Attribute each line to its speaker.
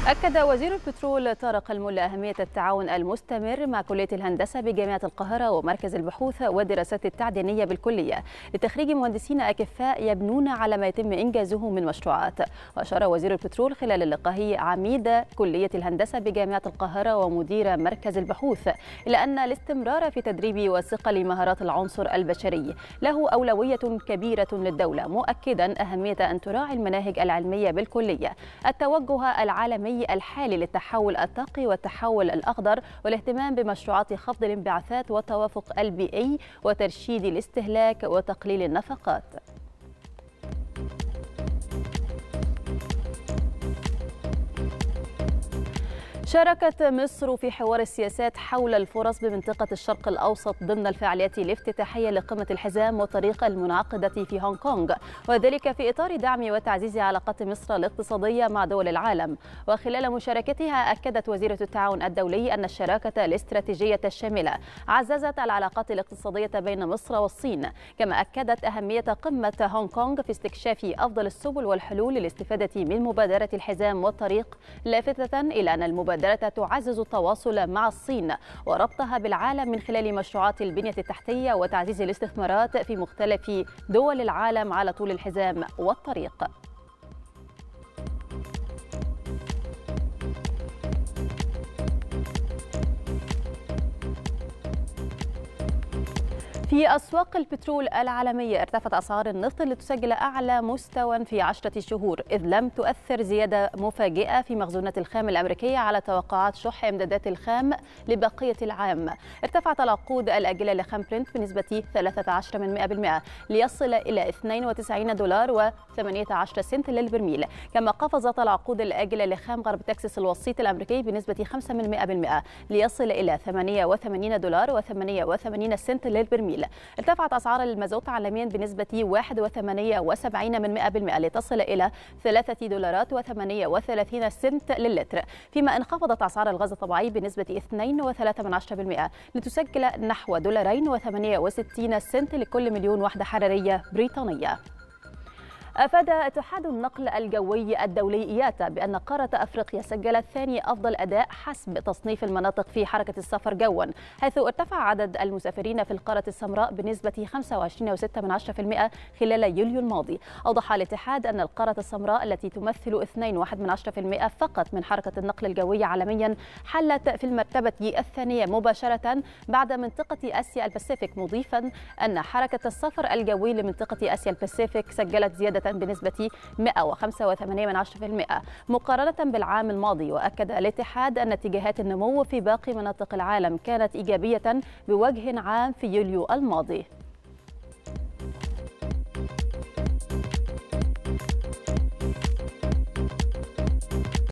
Speaker 1: أكد وزير البترول طارق الملا أهمية التعاون المستمر مع كلية الهندسة بجامعة القاهرة ومركز البحوث والدراسات التعدينية بالكلية لتخريج مهندسين أكفاء يبنون على ما يتم إنجازه من مشروعات. وأشار وزير البترول خلال لقائه عميد كلية الهندسة بجامعة القاهرة ومدير مركز البحوث إلى أن الاستمرار في تدريب وصقل مهارات العنصر البشري له أولوية كبيرة للدولة، مؤكدا أهمية أن تراعي المناهج العلمية بالكلية التوجه العالمي الحالي للتحول الطاقي والتحول الأخضر والاهتمام بمشروعات خفض الانبعاثات والتوافق البيئي وترشيد الاستهلاك وتقليل النفقات. شاركت مصر في حوار السياسات حول الفرص بمنطقة الشرق الأوسط ضمن الفعاليات الافتتاحية لقمة الحزام والطريق المنعقدة في هونغ كونغ، وذلك في إطار دعم وتعزيز علاقات مصر الاقتصادية مع دول العالم. وخلال مشاركتها أكدت وزيرة التعاون الدولي أن الشراكة الاستراتيجية الشاملة عززت العلاقات الاقتصادية بين مصر والصين، كما أكدت أهمية قمة هونغ كونغ في استكشاف أفضل السبل والحلول للاستفادة من مبادرة الحزام والطريق، لافتة إلى أن المبادرة تعزز التواصل مع الصين وربطها بالعالم من خلال مشروعات البنية التحتية وتعزيز الاستثمارات في مختلف دول العالم على طول الحزام والطريق. في أسواق البترول العالمية ارتفعت أسعار النفط لتسجل أعلى مستوى في 10 شهور، إذ لم تؤثر زيادة مفاجئة في مخزونات الخام الأمريكية على توقعات شح إمدادات الخام لبقية العام. ارتفعت العقود الآجلة لخام برنت بنسبة 13% ليصل إلى $92.18 للبرميل، كما قفزت العقود الآجلة لخام غرب تكساس الوسيط الأمريكي بنسبة 5% ليصل إلى $88.78 للبرميل. ارتفعت أسعار المازوت عالميا بنسبة 1.78% لتصل إلى $3.38 للتر، فيما انخفضت أسعار الغاز الطبيعي بنسبة 2.3% لتسجل نحو $2.68 لكل مليون وحدة حرارية بريطانية. أفاد اتحاد النقل الجوي الدولي إياتا بأن قارة أفريقيا سجلت ثاني أفضل أداء حسب تصنيف المناطق في حركة السفر جوا، حيث ارتفع عدد المسافرين في القارة السمراء بنسبة 25.6% خلال يوليو الماضي. أوضح الاتحاد أن القارة السمراء التي تمثل 2.1% فقط من حركة النقل الجوي عالميا حلت في المرتبة الثانية مباشرة بعد منطقة آسيا الباسيفيك، مضيفا أن حركة السفر الجوي لمنطقة آسيا الباسيفيك سجلت زيادة بنسبة 105.8% مقارنة بالعام الماضي. وأكد الاتحاد أن اتجاهات النمو في باقي مناطق العالم كانت إيجابية بوجه عام في يوليو الماضي.